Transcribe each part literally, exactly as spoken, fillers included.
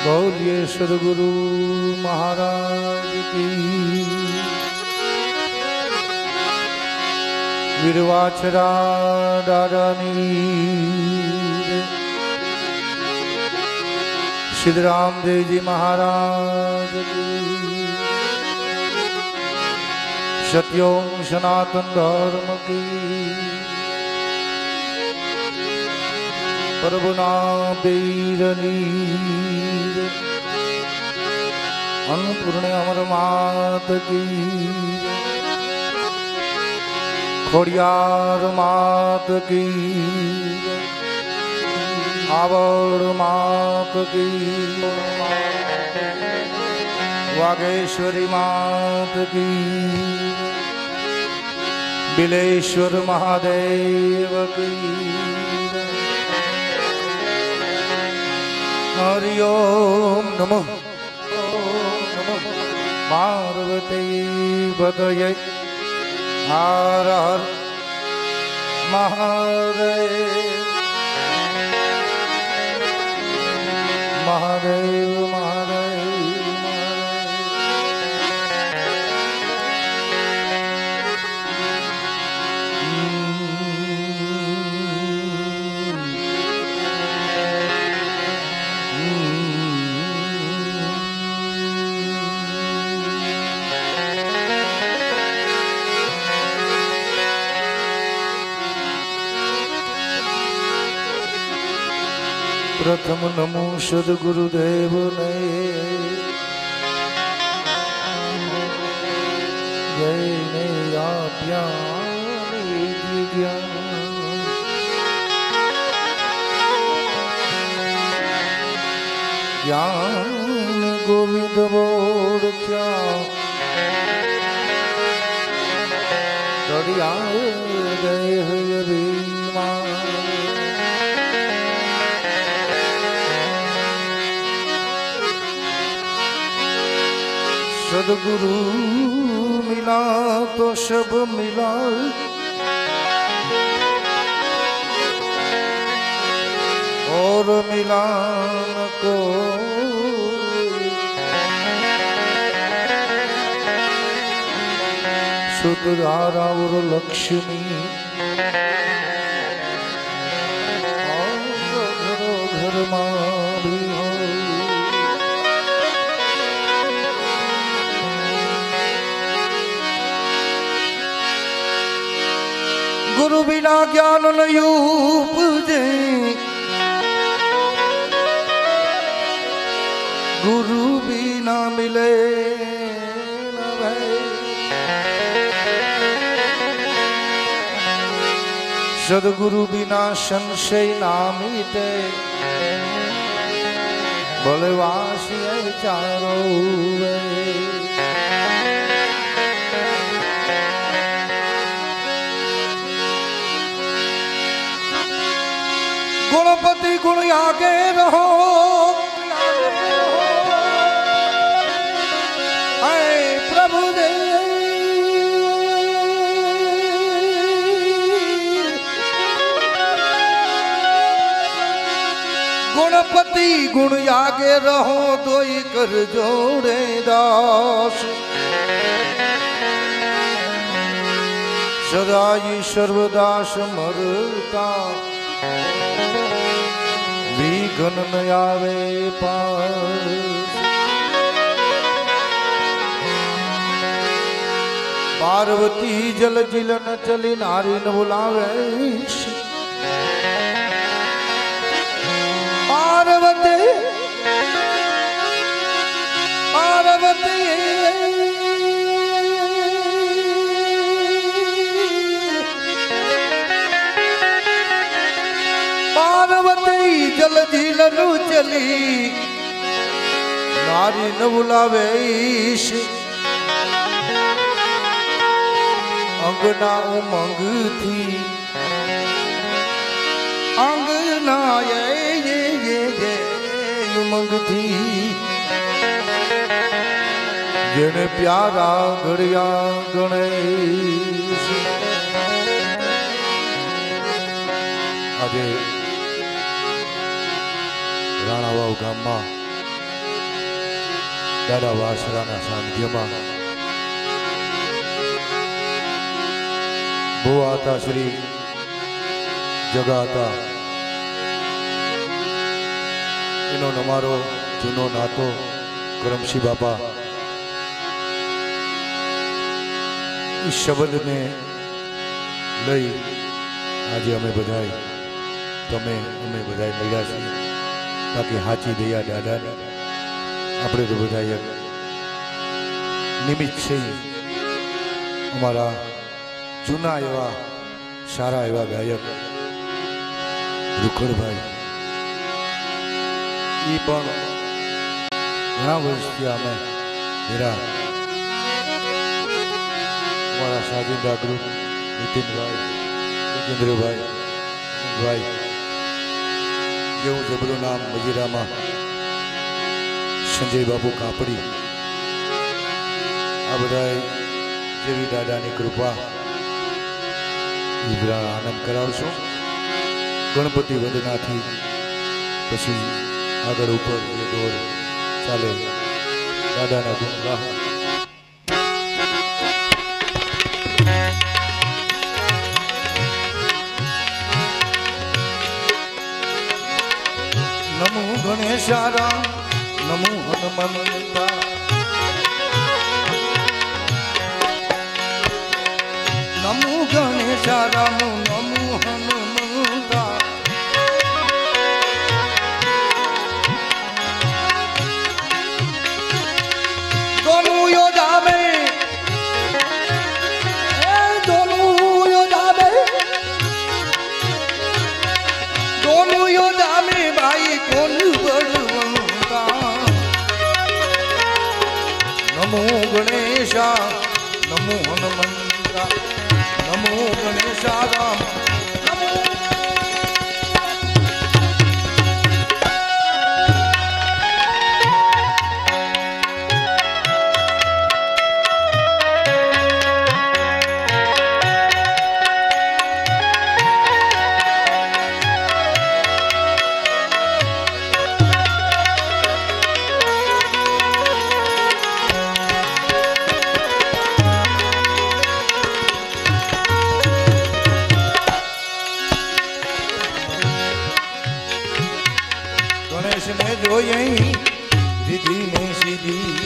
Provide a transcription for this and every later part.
बोलिए सदगुरु महाराज की। वीरवाछरा दादानी सिद्धराम देव जी महाराज की। सत्यों सनातन धर्म की। प्रभुना बीरनी अन्नपूर्ण अमर मात की। खोड़ियार मात की। आवड़ मात की। वागेश्वरी मात की। बिलेश्वर महादेव की। हरि ओम नमः पार्वती पतये हर हर महादेव महादेव महादेव प्रथम नमो सद्गुरुदेव ने। जय ने ज्ञान ज्ञान गोविंद बोल क्या तड़िया देह बीमा। सदगुरु मिला तो सब मिला। और मिला न को सुतधारा और लक्ष्मी। और घरो घर माँ भी हो। गुरु बिना ज्ञान नहीं उपजे। गुरु बिना मिले न भय। सदगुरु बिना संशय ना मिटे। बलवासी चारों वे। गुणपति गुण आगे रहो। ऐ प्रभु दे गुणपति गुण आगे रहो। दोई कर जोड़े दास। सदाई सर्वदास मरता। विघ्न न आवे पास। पार्वती जल जिलन चली नारी न बुलावे। पार्वती पार्वती पार्वती जल जिलनु चली नारी न बुलावे। अंगना उमंग थी। अंगना ये ये ये ये उमंग थी। जिन प्यारा घड़िया गणेश। આજે રાણાવાવ ગામમાં દાદા વાસરાના સાનિધ્યમાં ભુવા હતા શ્રી જગા હતા એનો અમારો જૂનો નાતો કરમશી બાપા એ શબ્દને લઈ આજે અમે બધાય તમે અમે બધાય મળ્યા છીએ બાકી હાચી દયા દાદાની આપણે તો બધા એક નિમિત્ત છે અમારા જૂના એવા સારા એવા ગાયક રૂખડભાઈ એ પણ ઘણા વર્ષથી અમે મેરા અમારા સાજિંદા ગ્રુપ નીતિનભાઈ રાજેન્દ્રભાઈ ભાઈ જેવું જબરું નામ મજીરામાં સંજય બાબુ કાપડી આ બધાએ જેવી દાદાની કૃપા એ આનંદ કરાવશો ગણપતિ વંદનાથી પછી આગળ ઉપર એ દોર ચાલે દાદાના ગુણ ગાહો નમો ગણેશારામ નમો હનુમંતા નમો ગણેશારામ નમો હનુમંતા दोनों योदावे दोनों योदावे दोनों योदावे भाई कौन बड़वंता नमो गणेशा नमो हनुमंता नमो गणेशा राम गणेश ने जो यही रिधि में सीधी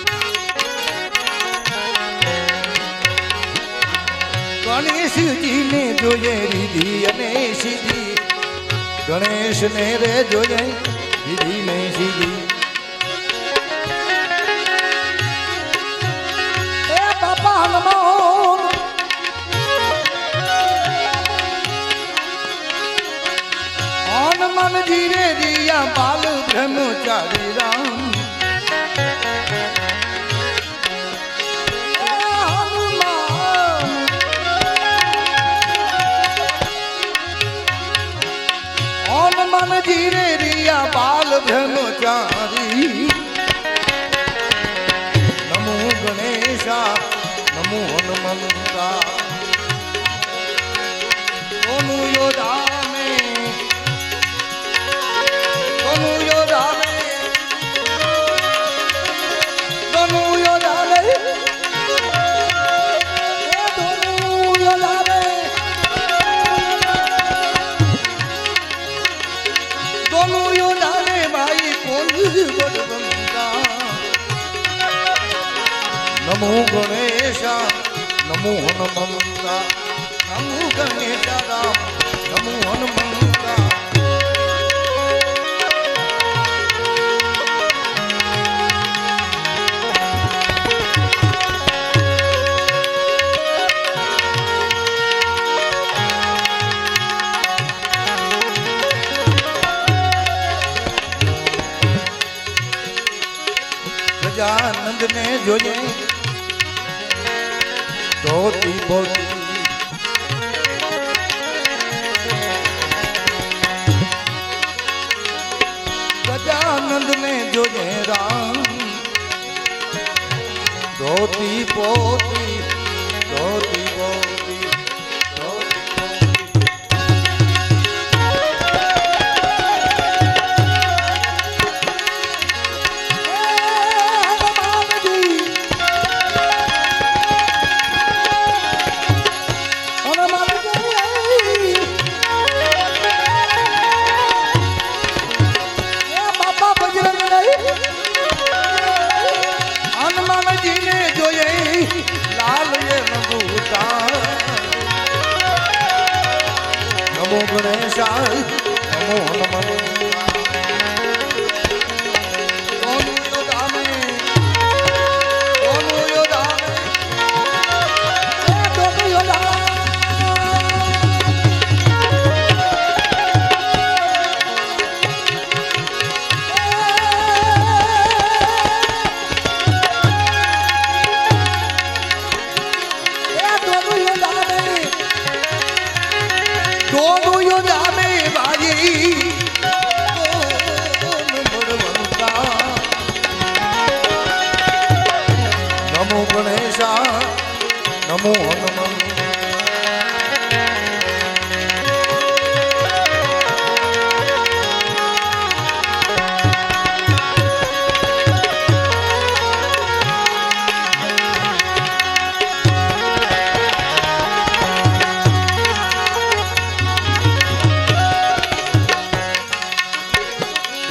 गणेश जी ने जो ये रिधि ने सीधी गणेश ने रे जो ये रिधि में सीधी ए बापा हनुमान हनुमान जी रे दिया बाल ब्रह्मचारी राम हनुमान जी रे दिया बाल ब्रह्मचारी नमो गणेशा नमो हनुमंता दोनों योदा दोनों योदावे दोनों योदावे दोनों योदावे दोनों योदावे भाई कौन बड़वंता नमो गणेशा नमो हनुमंता नमो गणेशा राम नमो हनुमंता गजानंद ने जो ये धोती बोती गजानंद ने जो ये राम धोती पोती धोती पोती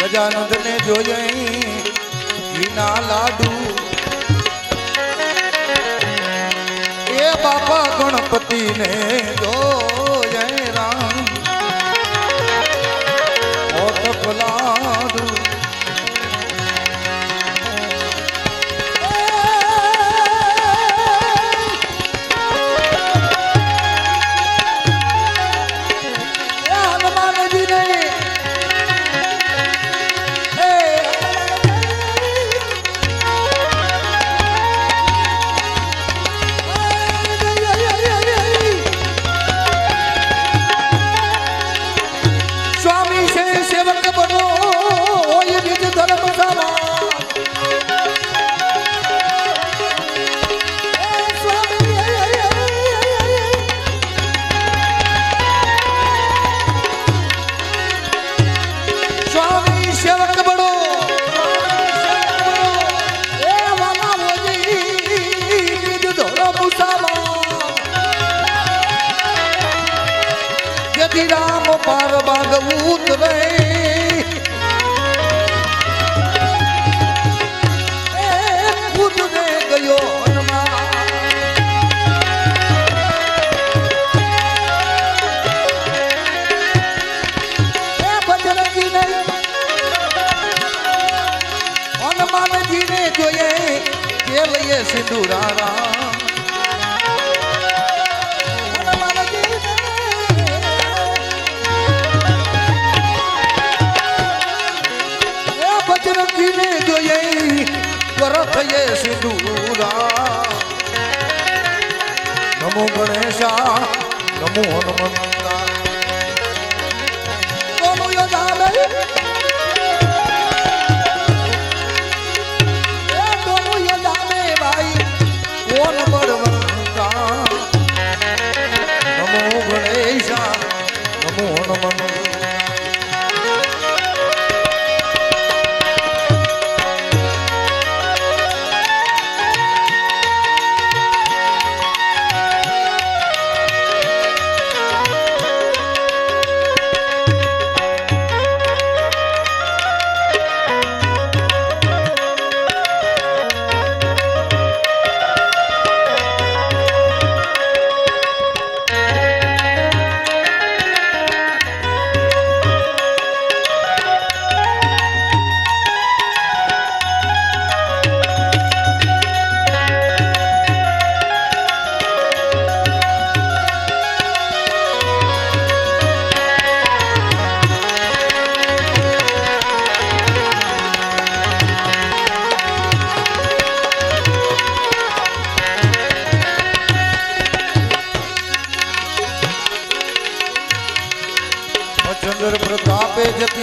ગજાનંદ ને જોયે ઘીના લાડુ એ બાપા ગણપતિ ને જોયે રામ મોટક લાડુ राम पार बाग उतरे खुद ने गयो बजरंगी ने हनुमान जी ने जोये के लिए सिंदूरा राम करत ये सिंदूरा नमो गणेशा नमो हनुमंता दोनों योद्धा में दोनों योद्धा में भाई कौन बलवंता नमो गणेशा नमो हनुमंता चंद्र प्रतापे जती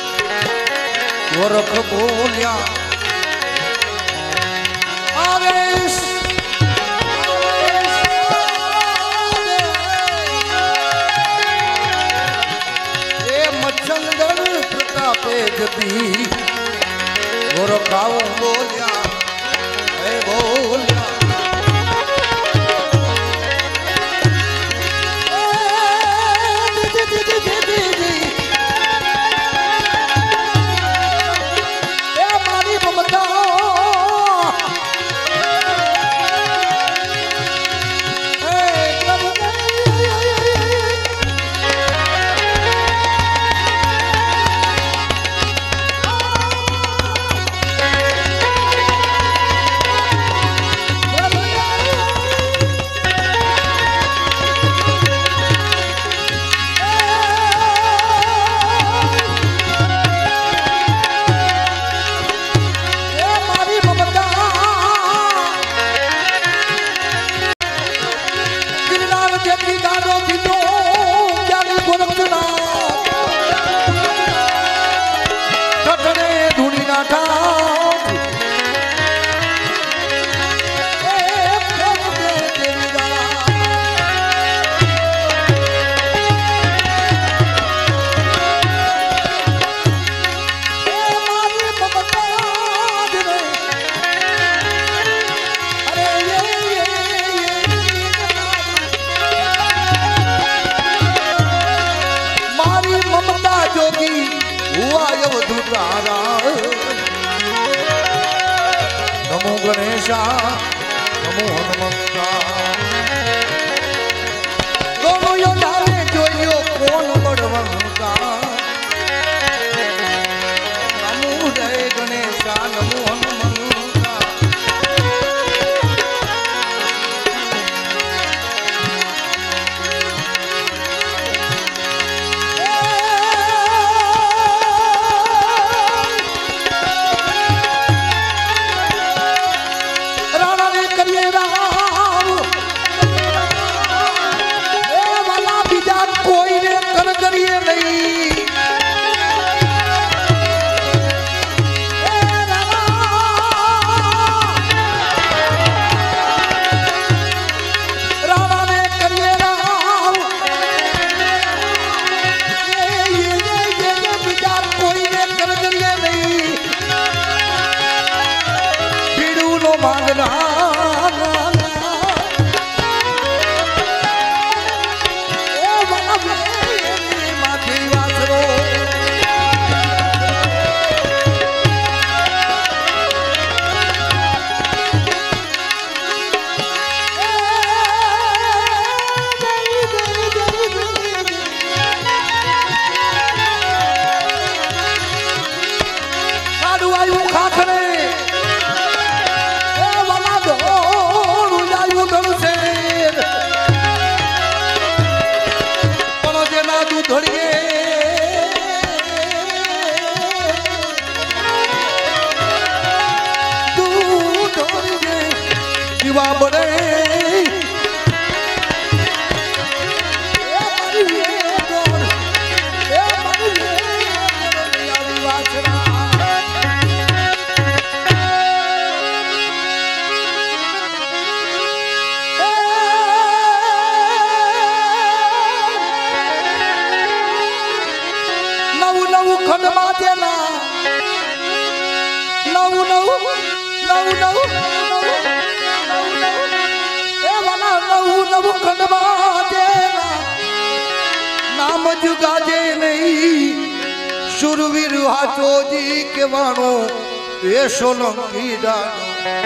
गोरख बोलिया आवेश ए मचंद्र प्रतापे जती गोरख बोलिया ए बोलिया हुआ अवधूत नमो गणेशा नमो हनुमंता दोनों योद्धा ने जोयो कौन बड़वंता नमो जय गणेशा नमो हनुमंता राणा ने करिए राम ए वाला बीजा कोई ने कर करिए नहीं ए राणा राणा ने करिए राम ये ये ये ये बीजा कोई ने कर करिए नहीं भीड़ू नो मांगना बड़े नव नव खंड मातेला नव नव नव नव नव खंड मातेला नाम जुगाजे नहीं शुरवीर हाथो जी के वाणो ये सोलंकी डालो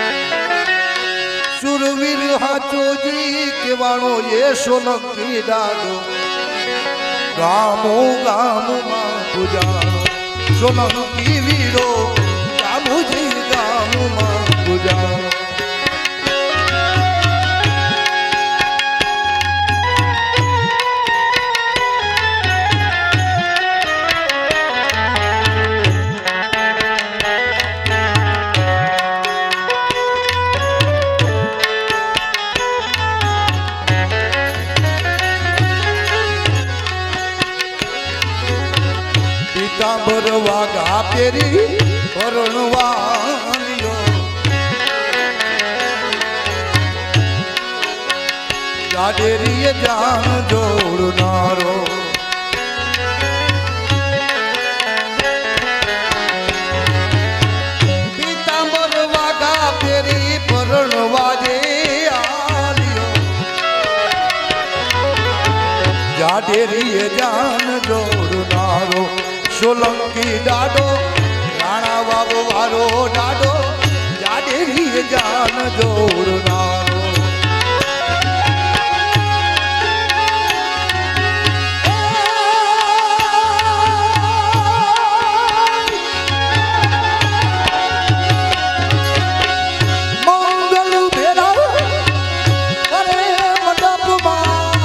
शुरवीर हाथो जी के वाणो ये सोलंकी डालो गामो गाम मां गुजारो सोलंकी वीरो गामो जी गाम मां गुजारो पीतांबर वागा पेरी परણવાલિયો જાડેરીએ જાન જોડનારો પીતાંબર વાગા પેરી પરણવાજે આલિયો જાડેરીએ જાન જોડનારો सोलंकी डाडो राणा बाबू वारो डाडो जाडेरी जान जोड़नारो मंगल भेरा अरे मंडप मा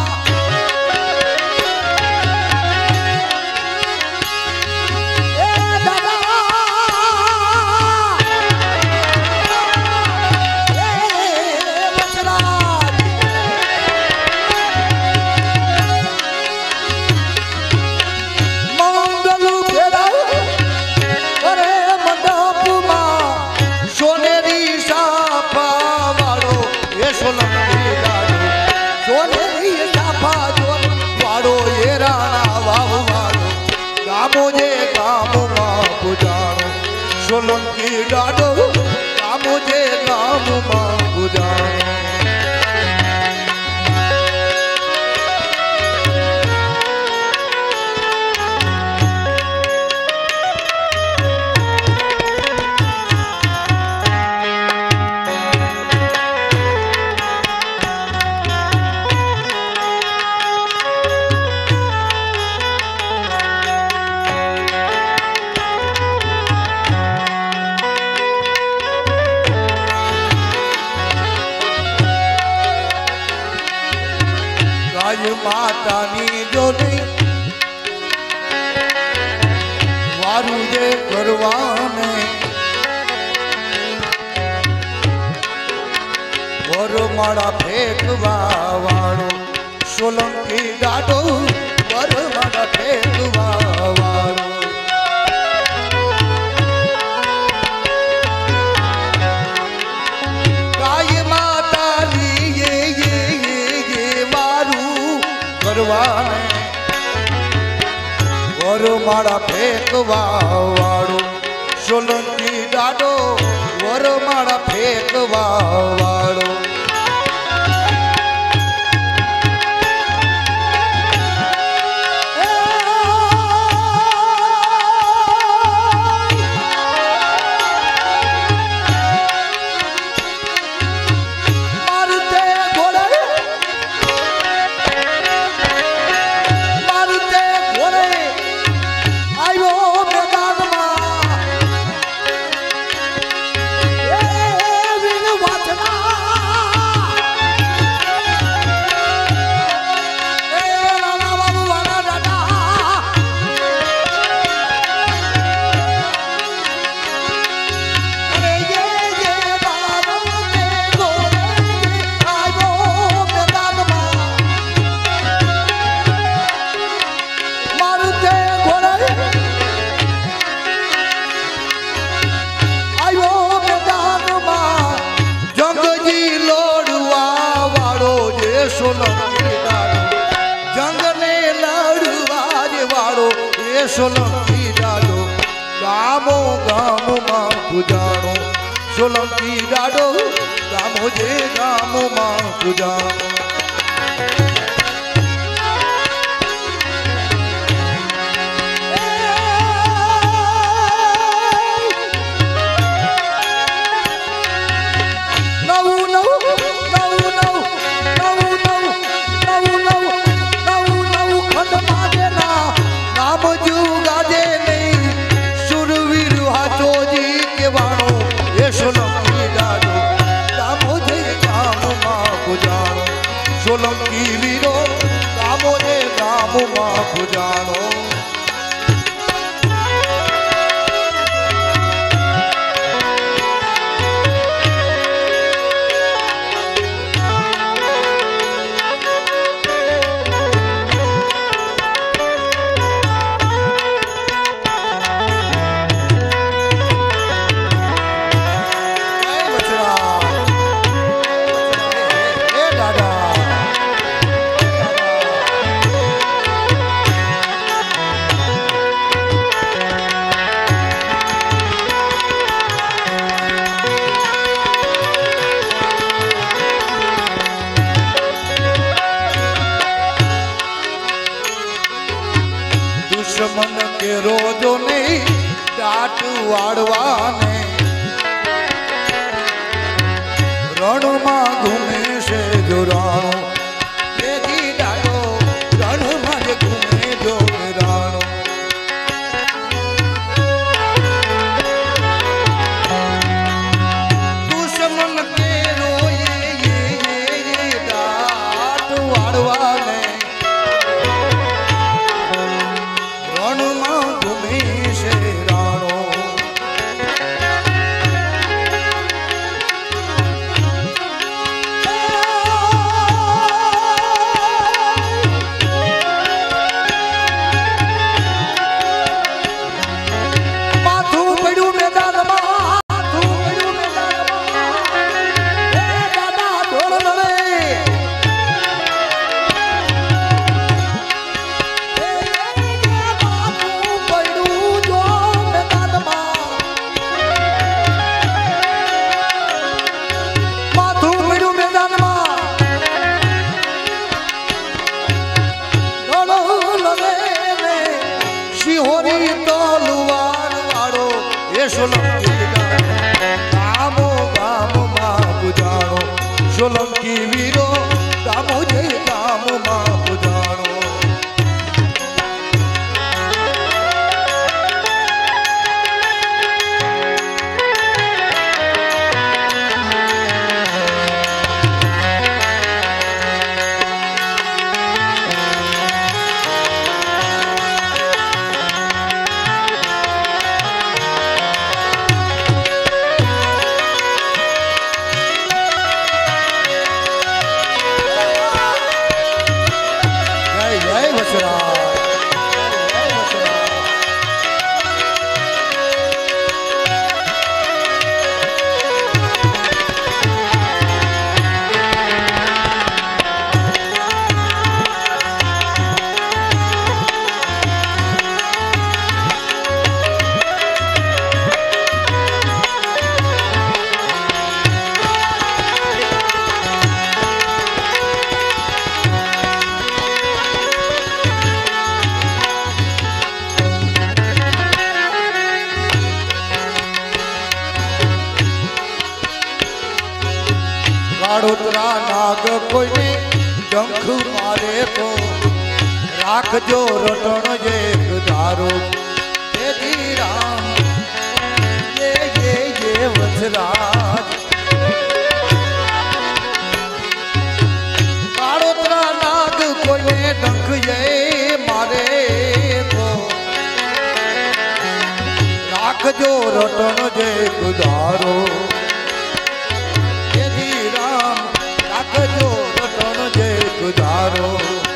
सोलंकी डाडो मुझे गाम मां गुजारो માતાની જોની વારું જે કરવાને વરમાળા ફેંકવા વાળો સોલંકી દાડો વરમાળા ફેંકવા વાળો ગાય માતાની યે યે યે યે વારું કરવાને વરમાળા ફેંકવા વાળો સોલંકી દાડો વરમાળા ફેંકવા વાળો જંગને લડવા જે વાળો એ સોલંકી દાડો ગામો ગામમાં પૂજાણો સોલંકી દાડો ગામો જે ગામમાં પૂજાણો સોલંકી વીરો ગામો જે ગામમાં પૂજાણો દુશ્મન કે રોજો નહીં દાટ વાળવાને રણમાં ઘૂમે છે જો રાણો તેથી દાડો રણમાં જ ઘૂમે જો રાણો દુશ્મન કે રોયે યે યે દાટ વાળવાને ગામો ગામમાં પૂજાણો સોલંકી વીરો ગામો જે ગામમાં પૂજાણો काड़ोतरा नाग कोई डंख मारे तो राखजो रटण जे धारो तेरी राम ये ये ये वसराज काड़ोतरा नाग कोई डंख ये मारे तो राखजो रटण जे धारो तेरी राम राखजो रटण जे धारो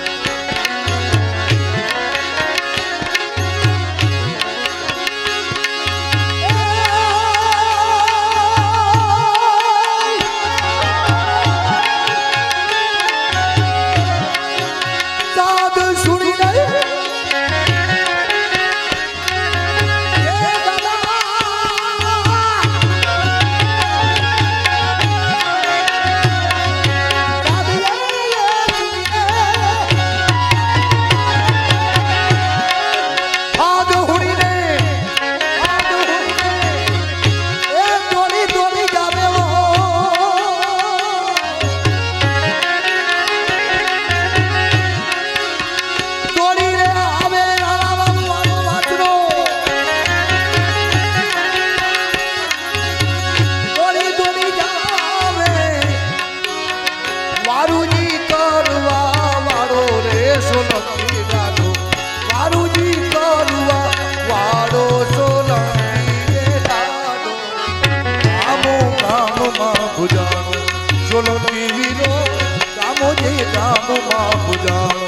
सोलंकी वीरो गामो जे गाम मां बुझाणो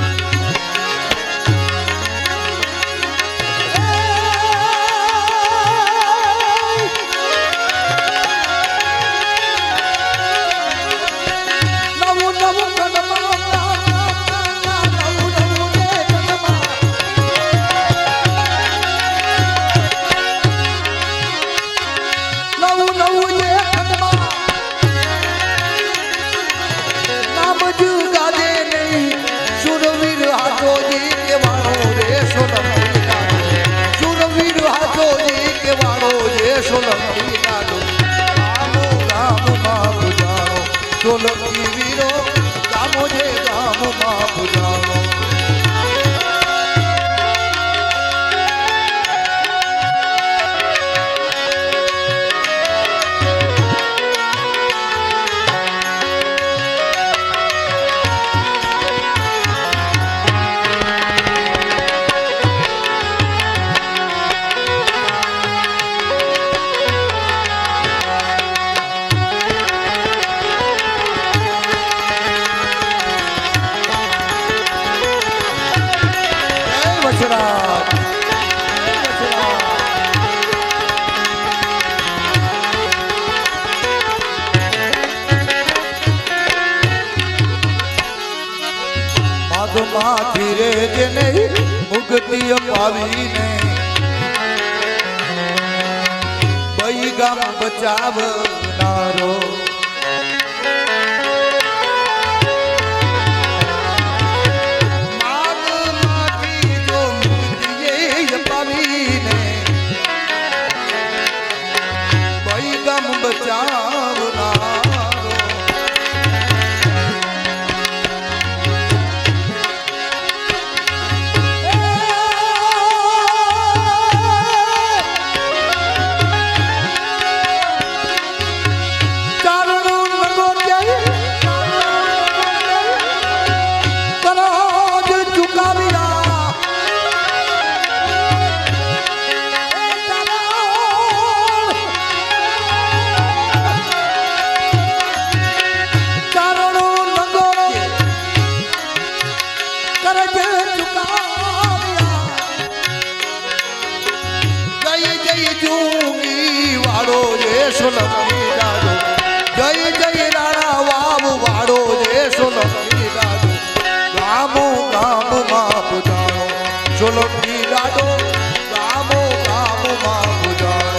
नवो नवो कदमा नवो नवो जे कदमा नवो नवो जे कदमा जुगादे नहीं सुरवीर हाथो जी के वाणो रे सोलंकी लाडो सुरवीर हाथो जी के वाणो रे सोलंकी लाडो गामो गाम मां बुझाणो सोलंकी वीरो गामो जे गाम मां बुझाणो धीरे जे नहीं मुक्ति पावी ने बई गाम बचाव नारो माग माटी जो मुक्ति पावी ने बई गाम बचाव नारो सोलंकी लाडो जय जय राणा वाव वाड़ो जे सोलंकी लाडो गामो गाम मां बुझाणो सोलंकी लाडो गामो गाम मां बुझाणो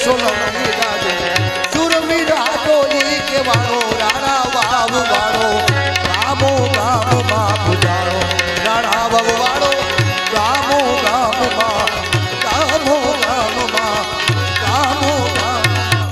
સોલંકી રાજો સુરવીર હાથોજી કેવાળો રાણા બાબુ વાળો ગામો ગામમાં પૂજારો રાણા બાબુ વાળો ગામો ગામમાં ગામો ગામમાં ગામો ગામ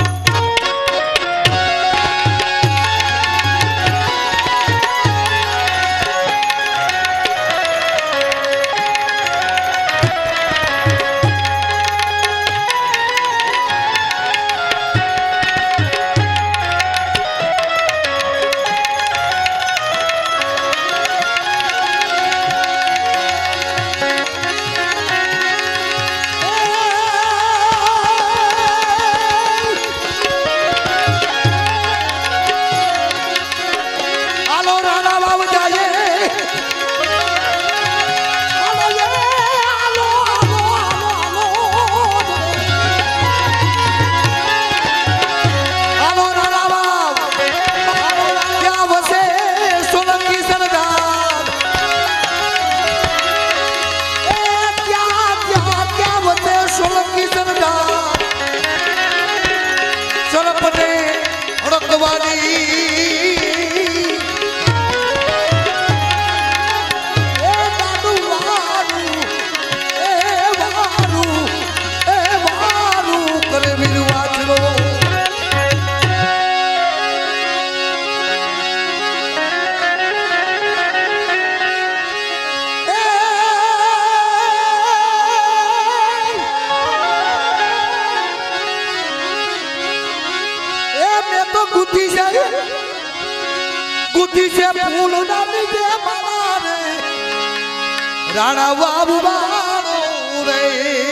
राणा बाबू बारो रे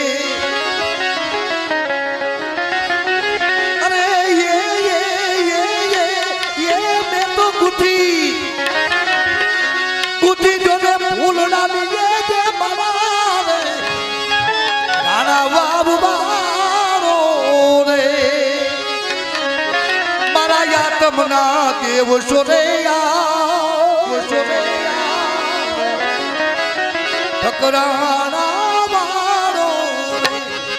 अरे ये ये ये ये ये मैं तो गुठी गुठी जो ने फूल डाली ये जे बाबा रे राणा बाबू बारो रे मारा या तमना देव सोरेया सोरेया ठकराना वारो रे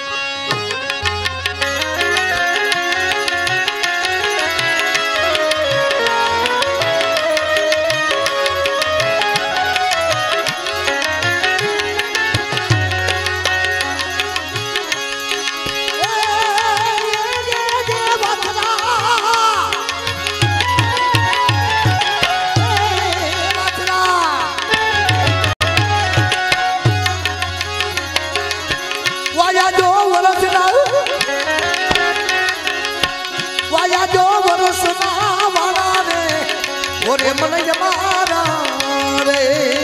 ओरे मन यमारा रे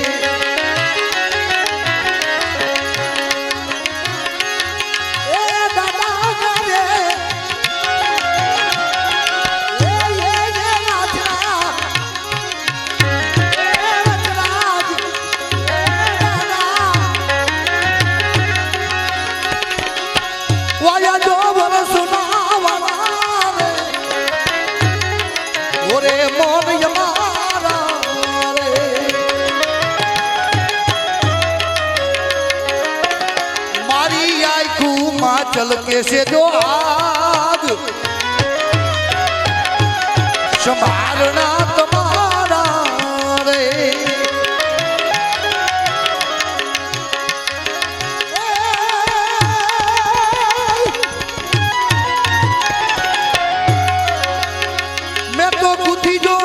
ए दादा रे ए ये ये राजा ए राज ए दादा वाया जो वर सुना वाला रे ओरे मन यमा चल के से जो आग संभालना तुम्हारा रे मैं तो गुथी जो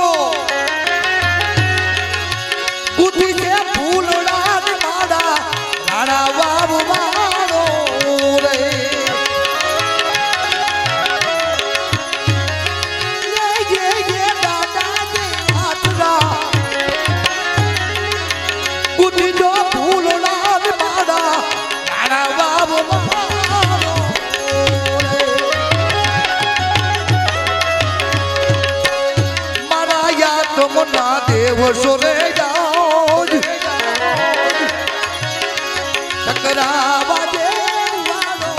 गुथी से फूल डाल मारा राणा बाबू मारो रे मुन्ना देव सोरे जाओ टकरावा दे वालो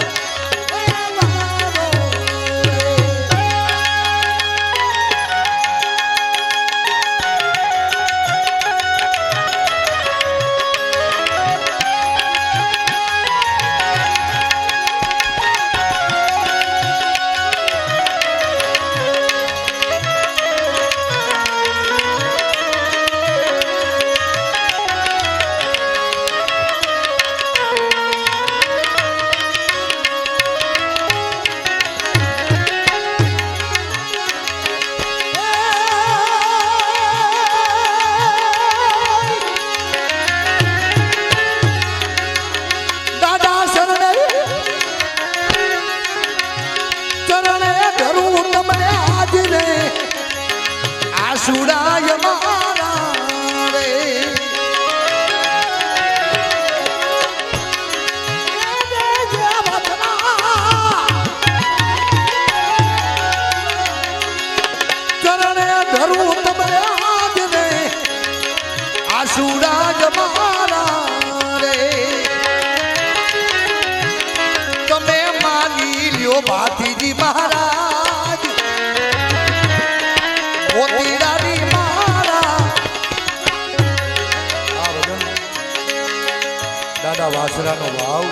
वासरा नो भाव।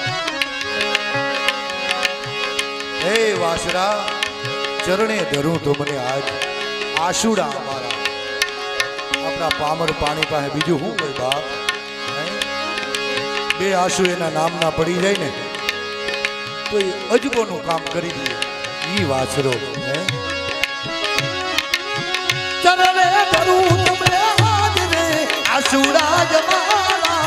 हे वासरा चरणे धरू तो मने आज आशुड़ा हमारा अपना पामर पानी पाहे बीजू हूँ कोई बाप बे आशु एना नाम ना पड़ी जाए ने तो ये अजबो नु काम करी दिए ई वासरो है। चरणे धरू तुमने आज रे आशुड़ा जमारा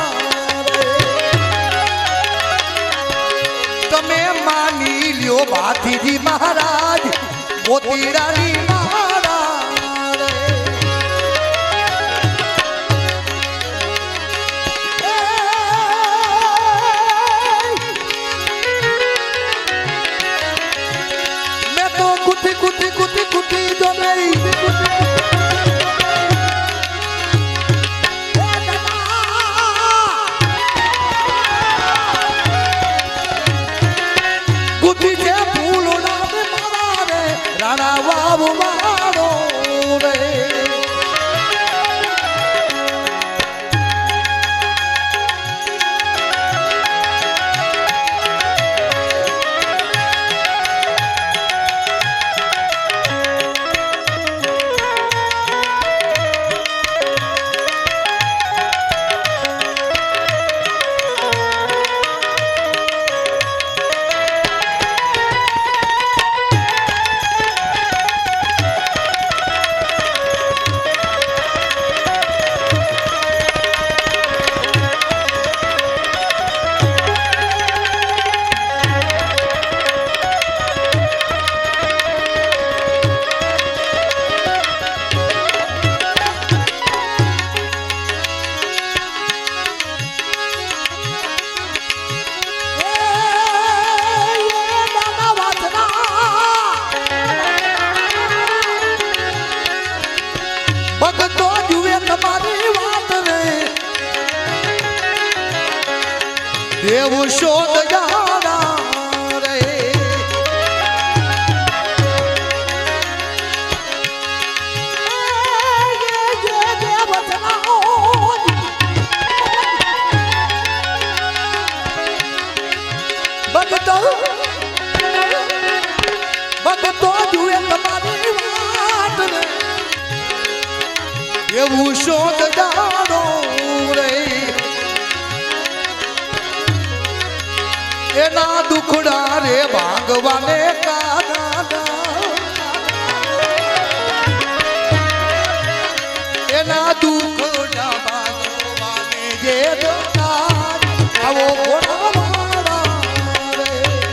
तमे मानी लियो भाती जी महाराज मोती रानी महाराज मैं तो कुटी कुटी कुटी कुटी जो मेरी राणा बाबू मारो रे देव शोध जाना रे भगतो भगतो जुए तुम्हारी बात रे देव शोध जानो रे एना दुखड़ा रे भागवाने का दादा एना दुखड़ा भागवाने जे दादा आवो कोना मारा रे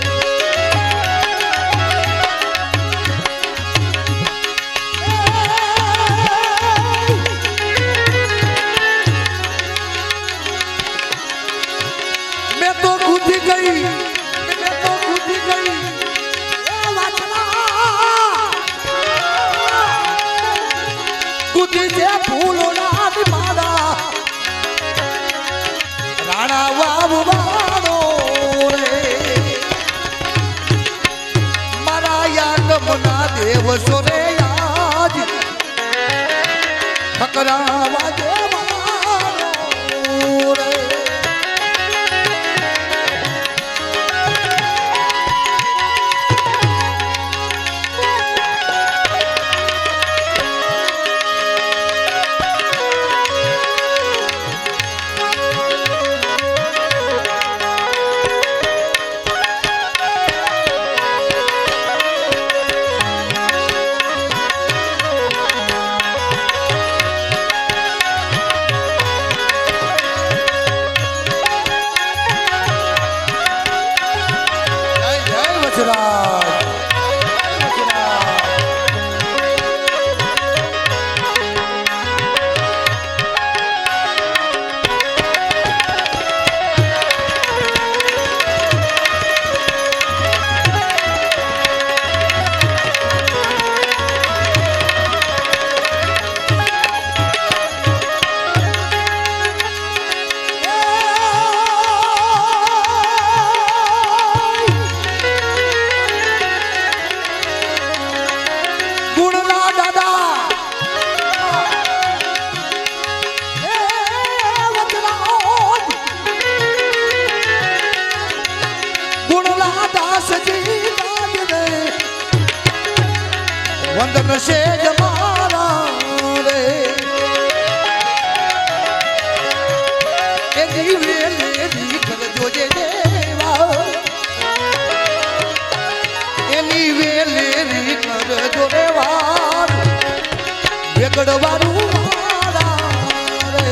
मैं तो खुद गई फूलो मारा राणा बाबू मारो रे मारा याद मना देव सोरे आज ठकरा वाजे मारो रे वंदन से जमाना रे एनी वेले कर जो जे देवा एनी वेले कर जो देवा वेगड़वारू मारा रे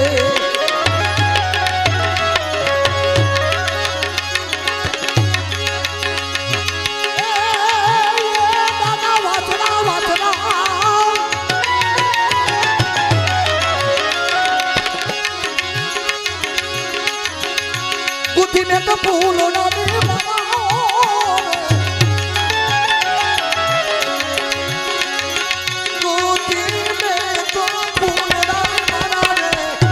गुथी में तो फूल ना दे गुथी में तो फूल ना दे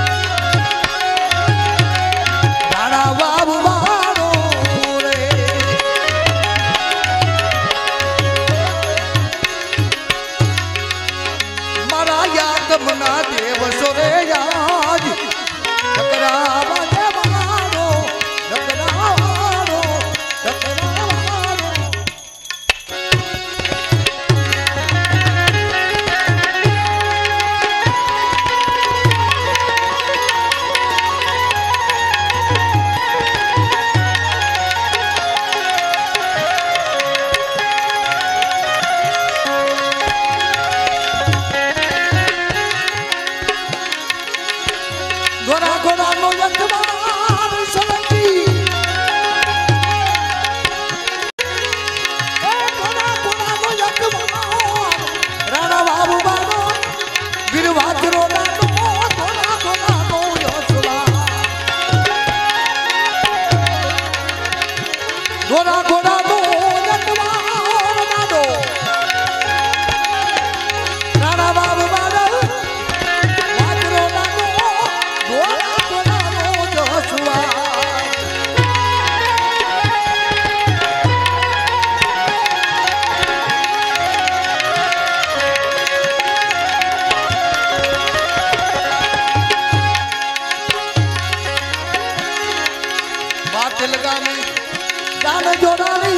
राणा बाबू बारो रे मारा याद मना देव सोरे याद टकरावा गोरा गोरा नो यजमान सलंगी ए गोरा गोरा नो यजमान राणा बाबू बानो वीरवाजरो नानो गोरा गोरा नो यजवा गोरा गोरा नो यजमान नानो राणा बाबू बानो वाजरो नानो गोरा गोरा नो यजवा लगा में जान जोड़ानी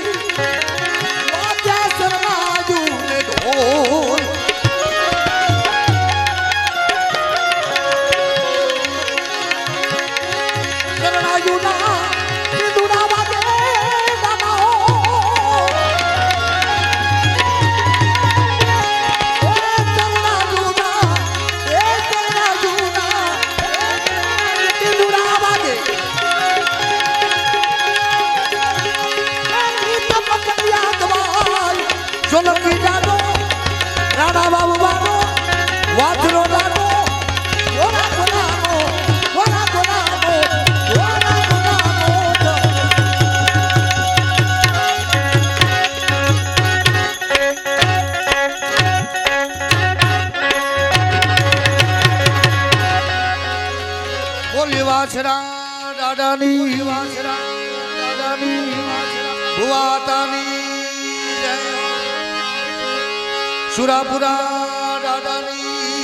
वाजा सरमाजू ने ढोल सरनाजू ना सिंधुना वाजे गाना हो ए सरनाजू ना ए सरनाजू ना सिंधुना वाजे सोलंकी जानो राणा बाबू बानो वाजरो नानो Gora Gora no Gora Gora no Gora Gora no बोली वासरा दादानी वासरा दादानी बुआतानी सुरापुरा दादानी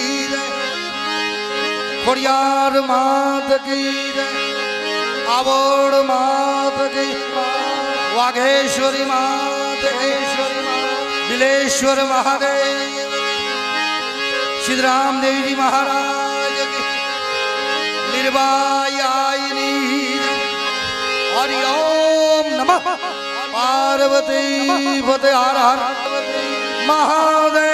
खोड़ियार मात की आवड़ मात की वाघेश्वरी मात की बिलेश्वर महादेव सिद्धराम देवी जी महाराज की निर्वायायिनी हरि ओम नमः पार्वती पते हर हर महादेव।